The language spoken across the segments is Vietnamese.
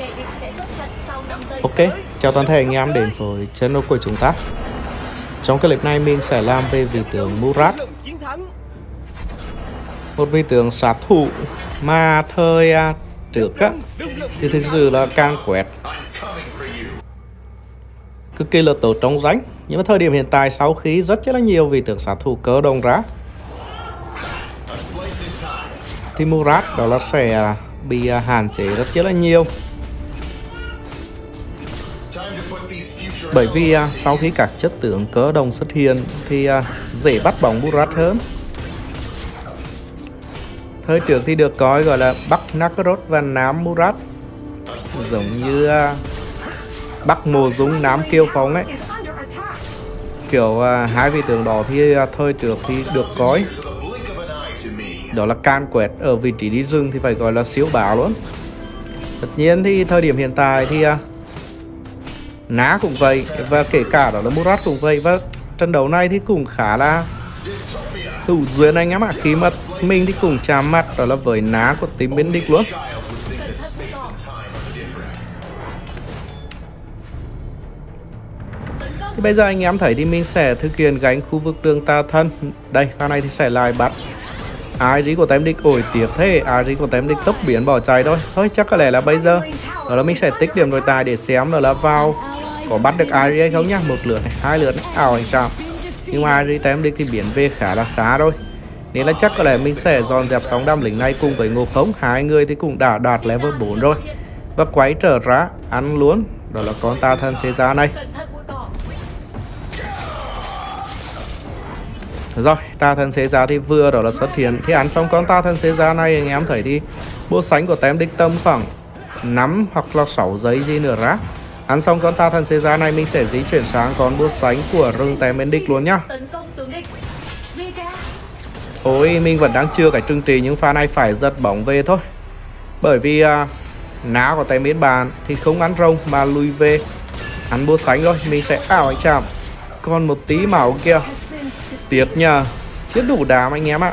Ok, chào toàn thể anh em đến với channel của chúng ta. Trong clip này mình sẽ làm về vị tướng Murat, một vị tướng sát thủ mà thời trước á, thì thực sự là càng quét cực kỳ là tốt trong danh. Nhưng mà thời điểm hiện tại sau khi rất là nhiều vị tướng sát thủ cơ động ra thì Murat đó là sẽ bị hạn chế rất là nhiều. Bởi vì sau khi các chất tướng cơ động xuất hiện thì dễ bắt bóng Murat hơn. Thời trước thì được coi gọi là Bắc Nakaroth và Nam Murat, giống như Bắc Mộ Dung, Nam Kiêu Phong ấy. Kiểu hai vị tướng đó thì thời trước thì được coi đó là can quét ở vị trí đi rừng thì phải gọi là siêu bạo luôn. Tất nhiên thì thời điểm hiện tại thì Ná cũng vậy, và kể cả đó là Murat cũng vậy. Và trận đấu này thì cũng khá là hữu duyên anh em ạ, khi mà mình thì cũng chạm mặt đó là với Ná của team bên địch luôn. Thì bây giờ anh em thấy thì mình sẽ thực hiện gánh khu vực đường tà thân. Đây, pha này thì sẽ lại bắt Ari của team địch. Ổi tiếc thế, Ari của team địch tốc biến bỏ chạy thôi. Thôi chắc có lẽ là bây giờ đó là mình sẽ tích điểm nội tài để xem đó là vào có bắt được Ari hay không nhá. Một lượt này, hai lượt này, anh chạm. Nhưng mà Ari team địch thì biến về khá là xa rồi, nên là chắc có lẽ mình sẽ dọn dẹp sóng đam lính này cùng với Ngô Không. Hai người thì cũng đã đạt level 4 rồi và quay trở ra ăn luôn đó là con tà thần Caesar này. Rồi, tà thần Caesar thì vừa đó là xuất hiện. Thì ăn xong con tà thần Caesar này anh em thấy thì bộ sánh của team địch tầm khoảng 5 hoặc là 6 giây gì nữa ra. Ăn xong con tà thần Caesar này mình sẽ di chuyển sang con búa sánh của rừng team bên địch luôn nhá. Ôi, mình vẫn đang chưa cái trừng trị, nhưng pha này phải giật bóng về thôi. Bởi vì ná của team bên bàn thì không ăn rồng mà lùi về ăn búa sánh rồi. Mình sẽ anh chạm. Còn một tí máu kia, tiếc nhờ, chưa đủ đám anh em ạ.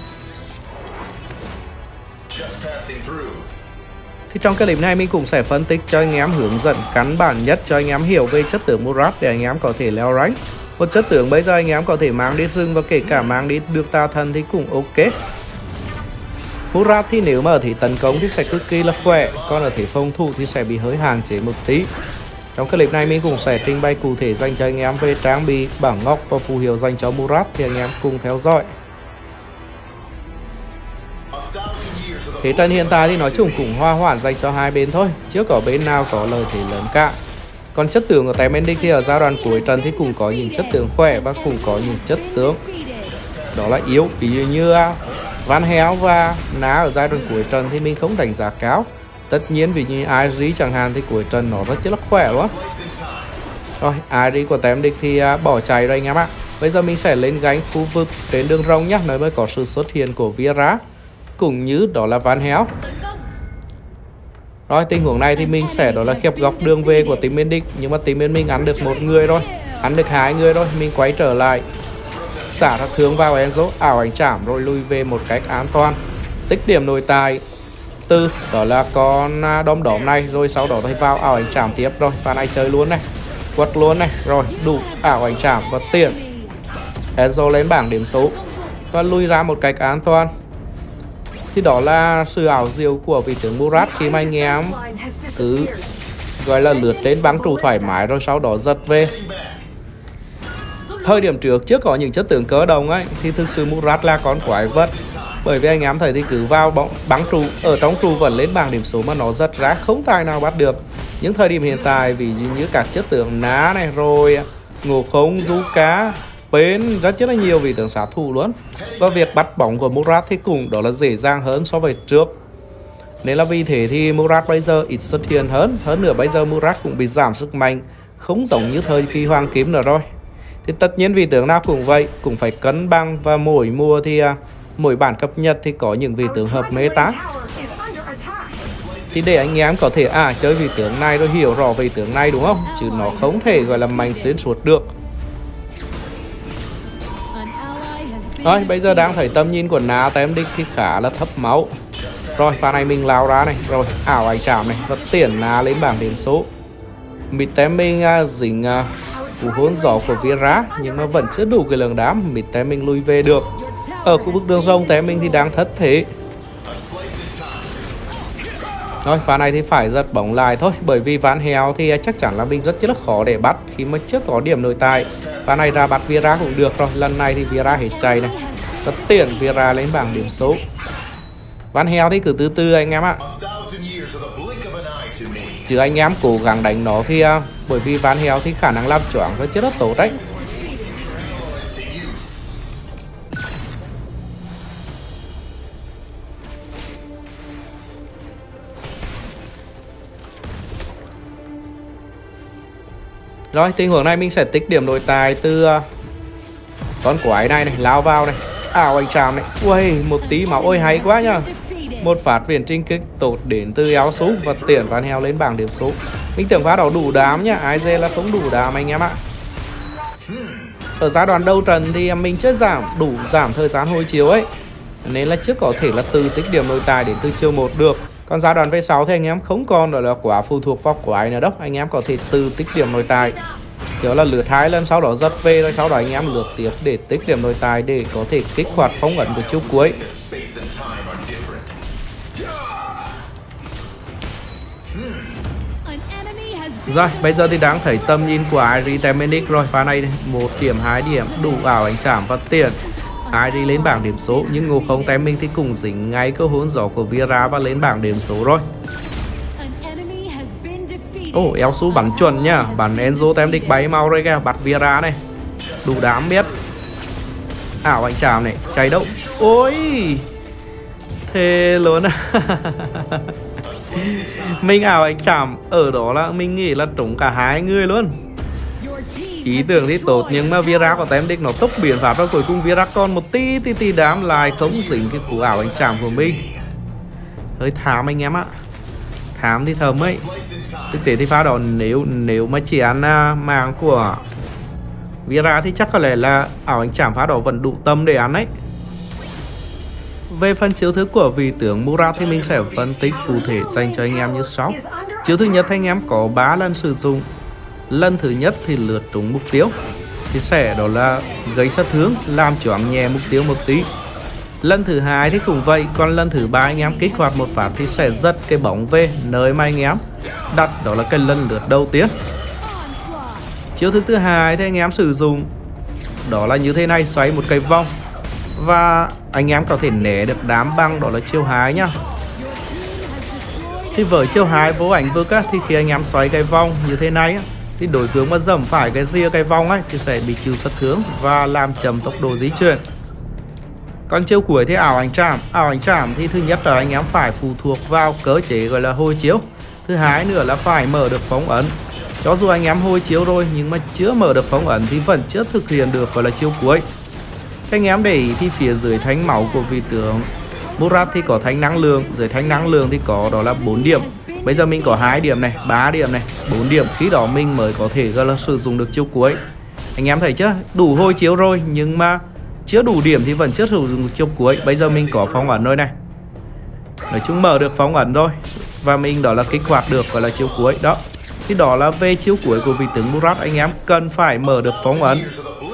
Thì trong clip này mình cũng sẽ phân tích cho anh em, hướng dẫn căn bản nhất cho anh em hiểu về chất tướng Murat để anh em có thể leo rank. Một chất tướng bây giờ anh em có thể mang đi rừng và kể cả mang đi được tà thần thì cũng ok. Murat thì nếu mà ở thế tấn công thì sẽ cực kỳ là khỏe, còn ở thế phòng thủ thì sẽ bị hơi hạn chế một tí. Trong clip này mình cũng sẽ trình bày cụ thể dành cho anh em về trang bị, bảng ngọc và phù hiệu dành cho Murat, thì anh em cùng theo dõi. Thế trận hiện tại thì nói chung cũng hòa hoãn dành cho hai bên thôi, chưa có bên nào có lợi thế lớn cả. Còn chất tướng của team bên địch thì ở giai đoạn cuối trận thì cũng có những chất tướng khỏe và cũng có những chất tướng đó là yếu. Ví dụ như Van Hell và Ná ở giai đoạn cuối trận thì mình không đánh giá cao. Tất nhiên vì như Ari chẳng hạn thì cuối trận nó rất là khỏe luôn. Rồi, Ari của team địch thì bỏ chạy rồi anh em ạ. Bây giờ mình sẽ lên gánh khu vực trên đường rồng nhé, nơi mới có sự xuất hiện của Vieira cũng như đó là Van Hell. Rồi, tình huống này thì mình sẽ đó là khép góc đường về của team bên địch, nhưng mà team bên mình ăn được một người rồi, ăn được hai người rồi. Mình quay trở lại xả ra thương vào Enzo, anh chạm rồi lui về một cách an toàn. Tích điểm nội tài từ đó là con đom đóm này, rồi sau đó thì vào anh chạm tiếp. Rồi pha này chơi luôn này, quật luôn này, rồi đủ anh chạm và tiền Enzo lên bảng điểm số và lui ra một cách an toàn. Thì đó là sự ảo diệu của vị tướng Murat khi mà anh em cứ gọi là lướt đến băng trụ thoải mái rồi sau đó giật về. Thời điểm trước có những chất tướng cơ động ấy thì thực sự Murat là con quái vật, bởi vì anh em thấy thì cứ vào bắn trụ, ở trong trụ vẫn lên bảng điểm số mà nó giật ra không tài nào bắt được. Những thời điểm hiện tại ví dụ như các chất tướng Ná này, rồi Ngộ Không, Du Cá, Pến, rất là nhiều vị tướng sát thủ luôn. Và việc bắt bóng của Murat thì cũng đó là dễ dàng hơn so với trước. Nên là vì thế thì Murat bây giờ ít xuất hiện hơn. Hơn nữa bây giờ Murat cũng bị giảm sức mạnh, không giống như thời kỳ Hoàng Kim nữa rồi. Thì tất nhiên vị tướng nào cũng vậy, cũng phải cân bằng, và mỗi mùa thì mỗi bản cập nhật thì có những vị tướng hợp meta. Thì để anh em có thể chơi vị tướng này rồi hiểu rõ vị tướng này, đúng không? Chứ nó không thể gọi là mạnh xuyên suốt được. Rồi, bây giờ đang thấy tầm nhìn của Ná team địch thì khá là thấp máu. Rồi pha này mình lao ra này, rồi ảo ảnh chạm này và tiền lên bảng điểm số. Mid tem mình dính cú hôn gió của Vira nhưng mà vẫn chưa đủ cái lượng đám. Mid tem mình lui về được. Ở khu vực đường rồng tem mình thì đang thất thế. Rồi pha này thì phải giật bóng lại thôi, bởi vì ván heo thì chắc chắn là mình rất là khó để bắt khi mà chưa có điểm nội tài. Pha này ra bắt Vira cũng được rồi, lần này thì Vira hết chạy này. Tất tiền Vira lên bảng điểm số. Ván heo thì cứ từ từ anh em ạ. Chứ anh em cố gắng đánh nó thì bởi vì ván heo thì khả năng làm choáng rất là tốt đấy. Rồi tình huống này mình sẽ tích điểm nội tài từ con quái này này, lao vào này, ảo anh chạm này. Ui, một tí máu, ôi hay quá nhá. Một phát viễn trinh kích tốt đến từ áo súng và tiền ván heo lên bảng điểm số. Mình tưởng phát đó đủ đám nhá, ai dè là không đủ đám anh em ạ. Ở giai đoạn đầu trận thì mình chưa giảm thời gian hồi chiếu ấy, nên là chưa có thể là từ tích điểm nội tài đến từ chiều 1 được. Còn giai đoạn về sau thì anh em không còn đó là quá phụ thuộc vào quái nữa đâu, anh em có thể từ tích điểm nội tài, kiểu là lượt 2 lần sau đó giật về, rồi sau đó anh em lượt tiếp để tích điểm nội tài để có thể kích hoạt phong ấn của chiêu cuối. Rồi bây giờ thì đang thấy tầm nhìn của Airi Temenic rồi. Pha này 1 điểm 2 điểm đủ ảo ánh chạm và tiền. Airi lên bảng điểm số, nhưng Ngộ Không tem mình thì cũng dính ngay cơ hôn gió của Vira và lên bảng điểm số rồi. Elsu bắn chuẩn nhá, bắn Enzo tem địch bay mau rồi kìa, bắt Vira này. Đủ đám biết. Ảo ánh chạm này, cháy đâu. Ôi thề luôn à. Mình ảo ánh chạm ở đó là mình nghĩ là trúng cả hai người luôn. Ý tưởng thì tốt nhưng mà Vira có tem đích nó tốc biến pháp và cuối cùng Vira còn một tí đám lại không dính cái cú ảo ánh chạm của mình. Hơi thảm anh em ạ. Thảm thì thầm ấy. Thực tế thì pha đó nếu mà chỉ ăn màng của Vira thì chắc có lẽ là ảo ánh chạm pha đó vẫn đủ tâm để ăn ấy. Về phần chiếu thức của vị tướng Murat thì mình sẽ phân tích cụ thể dành cho anh em như sau. Chiếu thứ nhất anh em có 3 lần sử dụng. Lần thứ nhất thì lượt trúng mục tiêu thì sẽ đó là gây sát thương, làm choáng nhẹ mục tiêu một tí. Lần thứ hai thì cũng vậy, còn lần thứ ba anh em kích hoạt một phát thì sẽ giật cái bóng về nơi mà anh em đặt, đó là cái lần lượt đầu tiên. Chiếu thức thứ hai thì anh em sử dụng đó là như thế này, xoay một cái vòng và anh em có thể né được đám băng, đó là chiêu 2 nhá. Thì với chiêu 2 vô ảnh vực á, thì khi anh em xoay cái vòng như thế này á, thì đối phương mà dẫm phải cái ria cái vòng ấy thì sẽ bị chịu sát thương và làm chậm tốc độ di chuyển. Còn chiêu cuối thì ảo ảnh chạm thì thứ nhất là anh em phải phụ thuộc vào cơ chế gọi là hồi chiếu. Thứ hai nữa là phải mở được phong ấn. Cho dù anh em hồi chiếu rồi nhưng mà chưa mở được phong ấn thì vẫn chưa thực hiện được gọi là chiêu cuối. Anh em để ý thì phía dưới thánh máu của vị tướng Murat thì có thánh năng lượng, dưới thánh năng lượng thì có đó là 4 điểm. Bây giờ mình có 2 điểm này, 3 điểm này, 4 điểm, khi đó mình mới có thể gọi là sử dụng được chiêu cuối. Anh em thấy chưa? Đủ hồi chiếu rồi nhưng mà chưa đủ điểm thì vẫn chưa sử dụng chiêu cuối. Bây giờ mình có phong ấn rồi này. Nói chung mở được phong ấn rồi và mình đó là kích hoạt được gọi là chiêu cuối đó. Thì đó là về chiêu cuối của vị tướng Murat, anh em cần phải mở được phong ấn.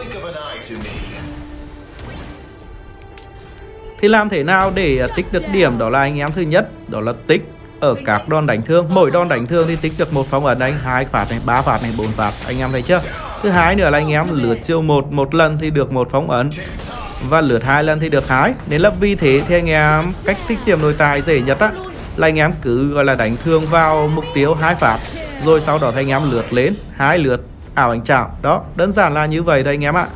Thì làm thế nào để tích được điểm, đó là anh em thứ nhất đó là tích ở các đòn đánh thương. Mỗi đòn đánh thương thì tích được một phong ấn anh, 2 phát này, 3 phát này, 4 phát, anh em thấy chưa? Thứ hai nữa là anh em lượt chiêu một lần thì được 1 phong ấn và lượt 2 lần thì được 2. Nên là vì thế thì anh em cách tích điểm nội tài dễ nhất á là anh em cứ gọi là đánh thương vào mục tiêu 2 phát, rồi sau đó thì anh em lượt lên 2 lượt ảo ảnh chạm. Đó, đơn giản là như vậy thôi anh em ạ.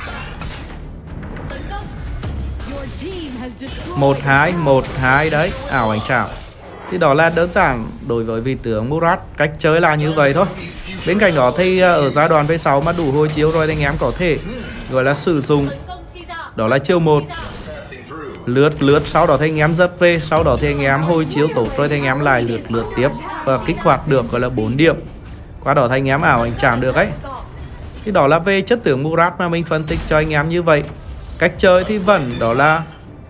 1-2 đấy, ảo ảnh chạm. Thì đó là đơn giản đối với vị tướng Murat, cách chơi là như vậy thôi. Bên cạnh đó thì ở giai đoạn về sau mà đủ hồi chiếu rồi thì anh em có thể gọi là sử dụng đó là chiêu 1 lướt, sau đó thì anh em rất về, sau đó thì anh em hồi chiếu tốt rồi thì anh em lại lượt tiếp và kích hoạt được gọi là 4 điểm. Qua đó thì anh em ảo ảnh chạm được ấy. Thì đó là về chất tướng Murat mà mình phân tích cho anh em như vậy. Cách chơi thì vẫn đó là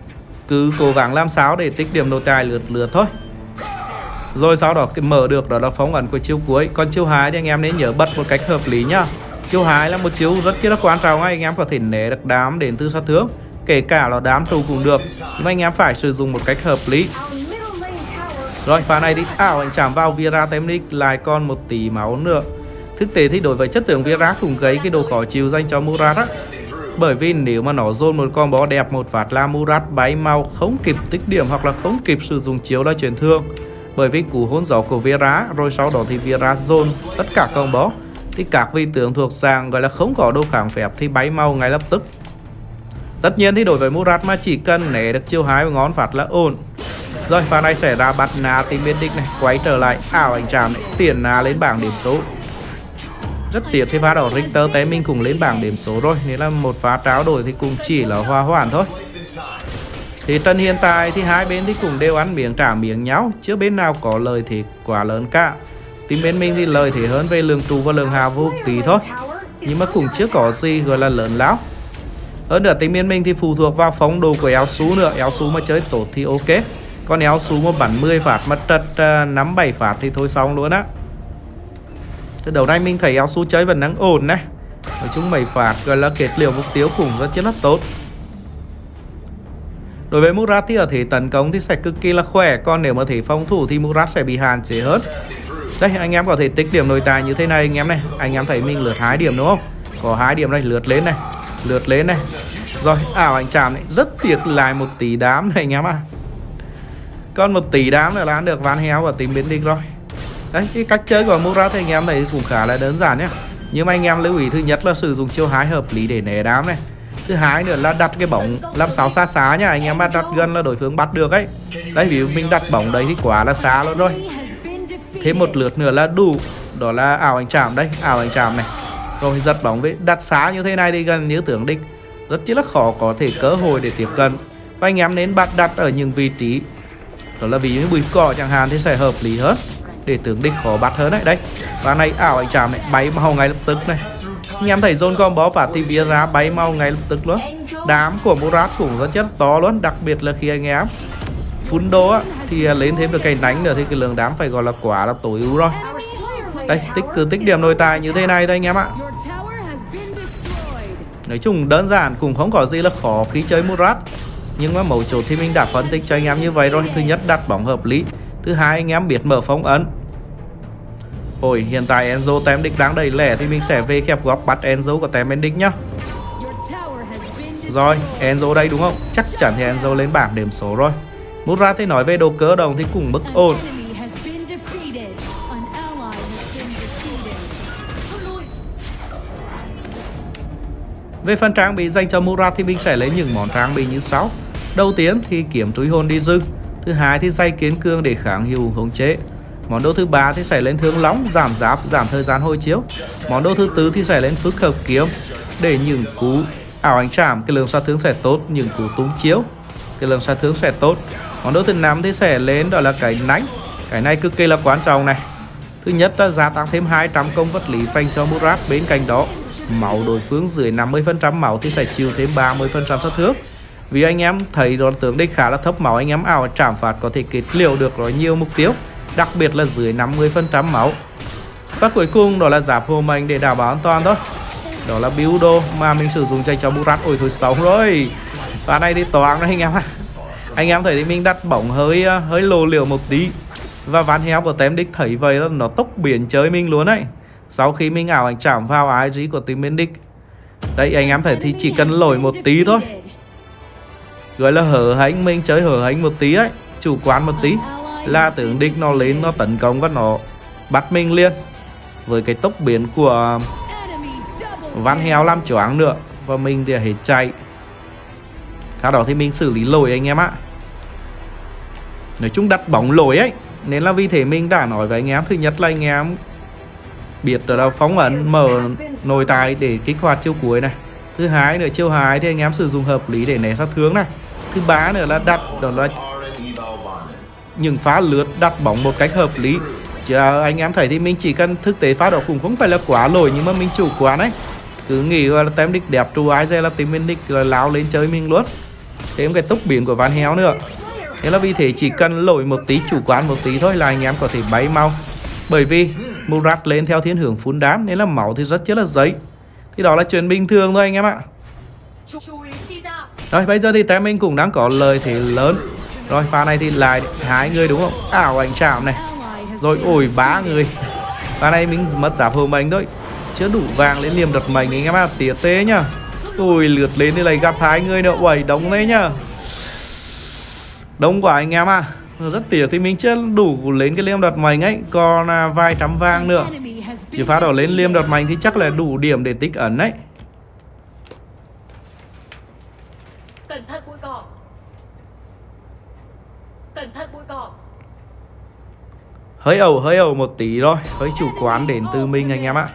cứ cố gắng làm sao để tích điểm nội tài lượt thôi. Rồi sau đó mở được đó là phong ấn của chiêu cuối. Còn chiêu 2 thì anh em nên nhớ bật một cách hợp lý nhá. Chiêu 2 là một chiêu rất là quan trọng, anh em có thể né được đám đến từ sát thương, kể cả là đám trụ cũng được, nhưng mà anh em phải sử dụng một cách hợp lý. Rồi pha này thì anh chạm vào Vieira Temnic lại còn 1 tỷ máu nữa. Thực tế thì đối với chất tướng Vieira cũng gây cái độ khó chịu dành cho Murat á. Bởi vì nếu mà nó dồn một combo đẹp một phát là Murat bay mau không kịp tích điểm hoặc là không kịp sử dụng chiếu là chuyển thương. Bởi vì cú hôn gió của Vieira, rồi sau đó thì Vieira dồn tất cả combo, thì các vị tướng thuộc dạng gọi là không có độ kháng phép thì bay mau ngay lập tức. Tất nhiên thì đối với Murat mà chỉ cần né được chiêu 2 ngón phạt là ổn. Rồi pha này sẽ ra bắt Na team Benedict này, quay trở lại anh chạm này, tiền Na lên bảng điểm số. Rất tiếc thì pha đó Richter té mình cùng lên bảng điểm số rồi, nên là một pha tráo đổi thì cũng chỉ là hòa hoãn thôi. Thì trận hiện tại thì hai bên thì cũng đều ăn miếng trả miếng nhau, chưa bên nào có lợi thế quá lớn cả. Team bên mình thì lợi thế hơn về lượng trụ và lượng hào vô tí thôi, nhưng mà cũng chưa có gì gọi là lớn lắm. Hơn nữa team bên mình thì phụ thuộc vào phong độ của Elsu nữa, Elsu mà chơi tốt thì ok. Còn Elsu mà bắn 10 phát mà trật 5-7 phát thì thôi xong luôn á. Từ đầu nay mình thấy Elsu chơi vẫn đang ổn này. Nói chung 7 phát gọi là kết liễu mục tiêu cũng rất là tốt. Đối với Murat thì ở thế tấn công thì sẽ cực kỳ là khỏe, còn nếu mà thể phòng thủ thì Murat sẽ bị hạn chế hơn. Đây anh em có thể tích điểm nội tài như thế này anh em này. Anh em thấy mình lượt 2 điểm đúng không? Có 2 điểm đây, lượt lên này, lượt lên này. Rồi anh chạm này, rất tiếc lại 1 tỷ đám này anh em ạ. Còn 1 tỷ đám nữa là ăn được Van Heo và team Benedict rồi. Đấy, cái cách chơi của Murat thì anh em thấy cũng khá là đơn giản nhé. Nhưng mà anh em lưu ý thứ nhất là sử dụng chiêu 2 hợp lý để né đám này. Thứ hai nữa là đặt cái bóng làm sao xa xa nhá, anh em mà đặt gần là đối phương bắt được ấy. Đấy, ví dụ mình đặt bóng đấy thì quá là xa luôn rồi. Thêm một lượt nữa là đủ, đó là anh chạm đây, anh chạm này. Rồi giật bóng với đặt xá như thế này thì gần như tưởng địch rất là khó có thể cơ hội để tiếp cận. Và anh em nên đặt ở những vị trí đó là ví dụ như bụi cỏ chẳng hạn thì sẽ hợp lý hơn để tướng địch khó bắt hơn đấy. Đây, và này anh chạm này, bay mau ngay lập tức này. Anh em thấy zone combo và thì Vieira bay mau ngay lập tức luôn. Đám của Murat cũng rất chất to luôn, đặc biệt là khi anh em phun đô á, thì lên thêm được cây đánh nữa thì cái lượng đám phải gọi là quá là tối ưu rồi. Đây, cứ tích điểm nội tài như thế này thôi anh em ạ. Nói chung đơn giản, cũng không có gì là khó khi chơi Murat. Nhưng mà mấu chốt thì mình đã phân tích cho anh em như vậy rồi. Thứ nhất, đặt bóng hợp lý. Thứ hai, anh em biết mở phong ấn. Ôi, hiện tại Enzo Temnic đang đầy lẻ thì mình sẽ về kẹp góc bắt Enzo của Temnic nhá. Rồi, Enzo đây đúng không? Chắc chắn thì Enzo lên bảng điểm số rồi. Murat thì nói về đồ cớ đồng thì cũng mức ổn. Về phần trang bị dành cho Murat thì mình sẽ lấy những món trang bị như sau. Đầu tiên thì kiếm truy hồn đi dư. Thứ hai thì dây kiến cương để kháng hiệu khống chế. Món đồ thứ ba thì sẽ lên thương lóng, giảm giáp, giảm thời gian hồi chiếu. Món đồ thứ tư thì sẽ lên phức hợp kiếm để những cú anh chạm cái lượng sát thương sẽ tốt, những cú tung chiếu cái lượng sát thương sẽ tốt. Món đồ thứ 5 thì sẽ lên đó là cái nánh. Cái này cực kỳ là quan trọng này. Thứ nhất là gia tăng thêm 200 công vật lý dành cho Murat. Bên cạnh đó máu đối phương dưới 50% máu thì sẽ chịu thêm 30% sát thương. Vì anh em thấy đó tướng địch khá là thấp máu, anh em chạm phạt có thể kết liễu được rồi nhiều mục tiêu, đặc biệt là dưới 50% máu. Và cuối cùng đó là giáp hồ mệnh để đảm bảo an toàn thôi. Đó là build đồ mà mình sử dụng dành cho Murat. Ôi thôi sống rồi. Và này thì toán rồi anh em ạ. Anh em thấy thì mình đặt bóng hơi lồ liều một tí. Và Van Heo của Temnic thấy vậy đó, nó tốc biển chơi mình luôn đấy. Sau khi mình anh chạm vào IG của team Benedict. Đây anh em thấy thì chỉ cần lỗi một tí thôi, gọi là hở hánh, mình chơi hở hánh một tí ấy, chủ quan một tí là tướng địch nó lên, nó tấn công và nó bắt mình liền. Với cái tốc biến của Van Heo làm choáng nữa, và mình thì hết chạy. Sau đó thì mình xử lý lỗi anh em ạ. Nói chung đặt bóng lỗi ấy, nên là vì thế mình đã nói với anh em. Thứ nhất là anh em biết là phóng ấn mở nội tài để kích hoạt chiêu cuối này. Thứ hai nữa, chiêu 2 thì anh em sử dụng hợp lý để né sát thương này. Thứ ba nữa là đặt đó là những phá lướt đặt bóng một cách hợp lý. Chứ anh em thấy thì mình chỉ cần thực tế phá đó cũng không phải là quá lỗi, nhưng mà mình chủ quan đấy. Cứ nghĩ là Temnic đẹp trụ ai ra là team Benedict là lao lên chơi mình luôn. thêm cái tốc biến của Van Hell nữa. Thế là vì thế chỉ cần lỗi một tí, chủ quan một tí thôi là anh em có thể bay mau. Bởi vì Murat lên theo thiên hướng phun đám nên là máu thì rất là giấy. Thì đó là chuyện bình thường thôi anh em ạ. Rồi bây giờ thì team mình cũng đang có lời thế lớn. Rồi pha này thì lại 2 người đúng không? Ảo ảnh chạm này. Rồi ôi 3 người. Pha này mình mất giáp hồn mình thôi. Chưa đủ vàng lên liềm đợt mình anh em ạ. Tía tê nhá. Ui lượt lên thì lại gặp 2 người nữa. Uầy đông đấy nhá. Đông quá anh em ạ. Rất tiếc thì mình chưa đủ lên cái liềm đợt mình ấy. Còn vài trăm vàng nữa. Chỉ pha đó lên liềm đợt mình thì chắc là đủ điểm để tích ấn đấy. Cẩn thận bụi cỏ. Cẩn thận bụi cỏ. Hơi ẩu một tí thôi. Hơi chủ quán đến từ mình anh em ạ.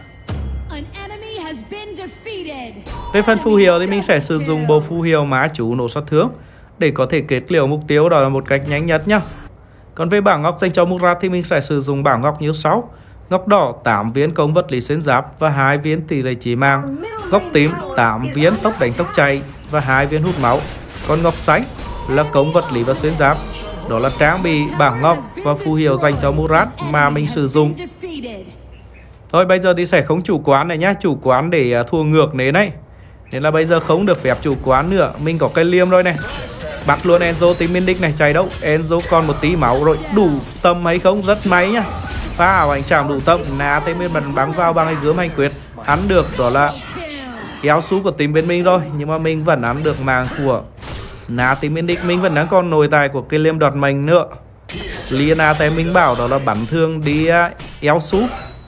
Về phần phù hiệu thì mình sẽ sử dụng bộ phù hiệu má chú nổ sát thương để có thể kết liễu mục tiêu đó là một cách nhanh nhất nhá. Còn về bảng ngọc dành cho Murat thì mình sẽ sử dụng bảng ngọc như sau. Ngọc đỏ 8 viên công vật lý xuyên giáp và 2 viên tỷ lệ chí mạng. Ngọc tím 8 viên tốc đánh tốc chạy và 2 viên hút máu. Còn ngọc xanh là công vật lý và xuyên giáp. Đó là trang bị bảng ngọc và phù hiệu dành cho Murat mà mình sử dụng. Thôi bây giờ thì sẽ không chủ quán này nhá. Chủ quán để thua ngược nến đấy. Nên là bây giờ không được phép chủ quán nữa. Mình có cây liêm rồi này. Bắt luôn Enzo tính minh đích này. Chạy đâu Enzo còn một tí máu rồi. Đủ tâm hay không? Rất may nhá. Phá ảo ảnh chạm đủ tâm. Nà tên bên mình bắn vào bằng cái gươm hành quyết. Ăn được đó là éo sú của team bên mình rồi. Nhưng mà mình vẫn ăn được màng của Nà team bên đích. Mình vẫn đang còn nồi tài của cái liêm đọt mình nữa. Liana tay mình bảo đó là bắn thương đi éo sú.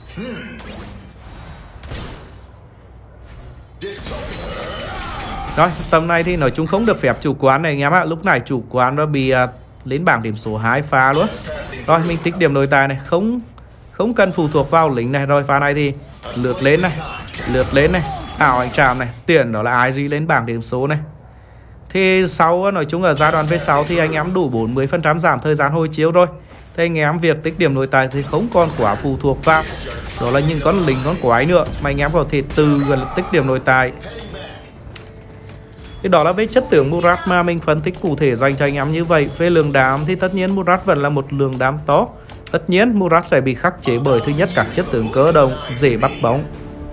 Rồi tầm này thì nói chung không được phép chủ quán này anh em ạ. Lúc này chủ quán đã bị lên bảng điểm số 2 pha luôn. Rồi mình tích điểm nội tài này. Không cần phụ thuộc vào lính này. Rồi pha này thì lượt lên này. Lượt lên này. Ảo ảnh tràm này. Tiền đó là IG lên bảng điểm số này. Thì sau nói chung ở giai đoạn V6 thì anh em đủ 40% giảm thời gian hồi chiếu rồi. Thế anh em việc tích điểm nội tài thì không còn quá phụ thuộc vào đó là những con lính con quái nữa. Mà anh em có thể từ gần tích điểm nội tài. Thì đó là về chất tưởng Murat mà mình phân tích cụ thể dành cho anh em như vậy. Về lượng đám thì tất nhiên Murat vẫn là một lượng đám to. Tất nhiên Murat sẽ bị khắc chế bởi thứ nhất các chất tưởng cơ động, dễ bắt bóng.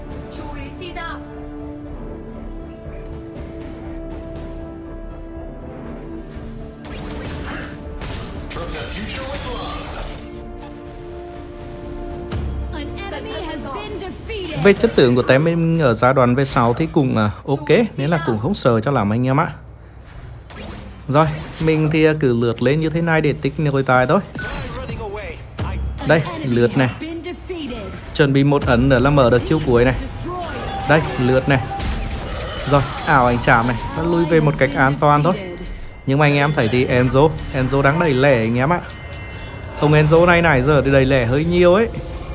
Về chất tưởng của team mình ở giai đoạn V6 thì cũng ok, nên là cũng không sợ cho lắm anh em ạ. Rồi, mình thì cứ lượt lên như thế này để tích nội tài thôi. Đây, lượt này. Chuẩn bị một ấn nữa là mở được chiêu cuối này. Đây, lượt này. Rồi, ảo ảnh chạm này, nó lui về một cách an toàn thôi. Nhưng mà anh em thấy thì Enzo đang đẩy lẻ anh em ạ. Ông Enzo này nãy giờ thì đẩy lẻ hơi nhiều ấy.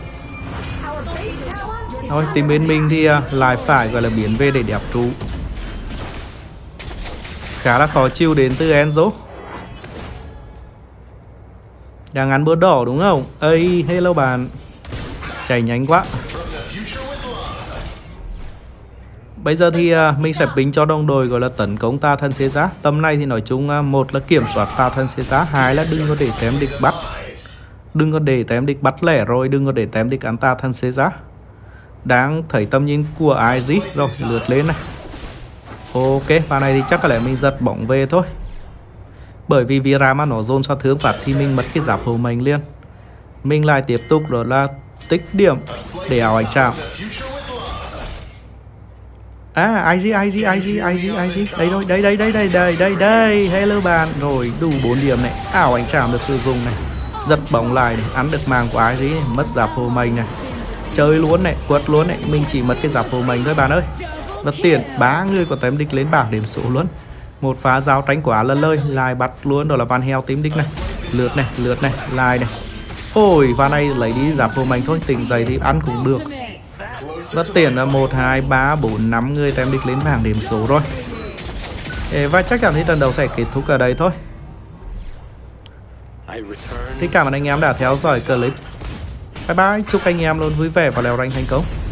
Thôi team bên mình thì lại phải gọi là biến về để đẹp trụ. Khá là khó chịu đến từ Enzo. Đang ăn bữa đỏ đúng không? Ây, hello bạn. Chạy nhanh quá. Bây giờ thì mình sẽ ping cho đồng đội gọi là tấn công tà thần xế giá. Tầm này thì nói chung một là kiểm soát tà thần xế giá, hai là đừng có để tém địch bắt. Đừng có để tém địch bắt lẻ rồi, đừng có để tém địch ăn tà thần xế giá. Đang thấy tầm nhìn của IG. Rồi lượt lên này. Ok, và này thì chắc có lẽ mình giật bóng về thôi. Bởi vì Vira mà nó dồn sát thương phạt thì mình mất cái giáp hồn mình liền. Mình lại tiếp tục đó là tích điểm để ảo ảnh chạm. IG. Đây rồi, đây. Hello bạn. Rồi đủ 4 điểm này. Ảo ảnh chạm được sử dụng này. Giật bóng lại này, ăn được màng của IG, mất giáp hồn mình này. Chơi luôn này, quật luôn này. Mình chỉ mất cái giáp hồn mình thôi bạn ơi. Là tiền 3 người của team địch lên bảng điểm số luôn. Một phá giao tránh quá là lời. Lại bắt luôn đó là Van Hell team địch này. Lượt này, lại này. Ôi, và này lấy đi giáp hồn mình thôi. Tỉnh dậy thì ăn cũng được. Rất tiền là 1, 2, 3, 4, 5 người team địch lên bảng điểm số rồi. Và chắc chắn thì trận đấu sẽ kết thúc ở đây thôi. Thì cảm ơn anh em đã theo dõi clip. Bye bye, chúc anh em luôn vui vẻ và leo rank thành công.